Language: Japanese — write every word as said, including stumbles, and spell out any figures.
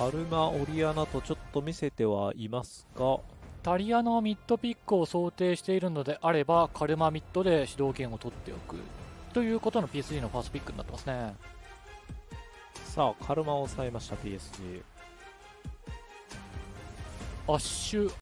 カルマ、オリアナとちょっと見せてはいますが、 タリアのミッドピックを想定しているのであれば、カルマミッドで主導権を取っておくということの ピーエスジー のファーストピックになってますね。 さあカルマを抑えました ピーエスジー。 アッシュ